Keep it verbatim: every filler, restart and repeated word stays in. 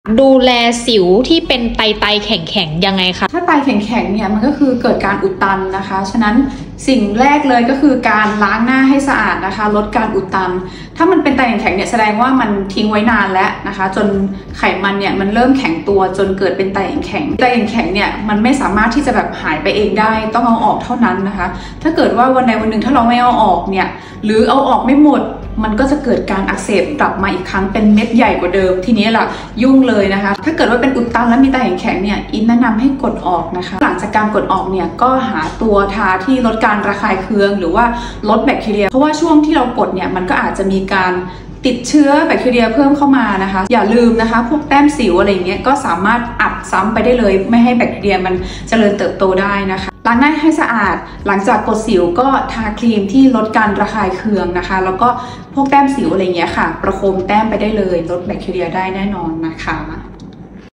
ดูแลสิวที่เป็นไตไตแข็งๆยังไงคะถ้าไตแข็งๆเนี่ยมันก็คือเกิดการอุดตันนะคะฉะนั้นสิ่งแรกเลยก็คือการล้างหน้าให้สะอาดนะคะลดการอุดตันถ้ามันเป็นไตแข็งๆเนี่ยแสดงว่ามันทิ้งไว้นานแล้วนะคะจนไขมันเนี่ยมันเริ่มแข็งตัวจนเกิดเป็นไตแข็งไตแข็งเนี่ยมันไม่สามารถที่จะแบบหายไปเองได้ต้องเอาออกเท่านั้นนะคะถ้าเกิดว่าวันใดวันหนึ่งถ้าเราไม่เอาออกเนี่ยหรือเอาออกไม่หมดมันก็จะเกิดการอักเสบกลับมาอีกครั้งเป็นเม็ดใหญ่กว่าเดิมทีนี้ล่ะยุ่งเลยนะคะถ้าเกิดว่าเป็นอุดตันและมีไตแข็งๆเนี่ยอินแนะนำให้กดออกนะคะหลังจากการกดออกเนี่ยก็หาตัวทาที่ลดการระคายเคืองหรือว่าลดแบคทีเรียเพราะว่าช่วงที่เรากดเนี่ยมันก็อาจจะมีการติดเชื้อแบคทีเรียเพิ่มเข้ามานะคะอย่าลืมนะคะพวกแต้มสิวอะไรอย่างเงี้ยก็สามารถอัดซ้ำไปได้เลยไม่ให้แบคทีเรียมันเจริญเติบโตได้นะคะล้างหน้าให้สะอาดหลังจากกดสิวก็ทาครีมที่ลดการระคายเคืองนะคะแล้วก็พวกแต้มสิวอะไรเงี้ยค่ะประโคมแต้มไปได้เลยลดแบคทีเรียได้แน่นอนนะคะ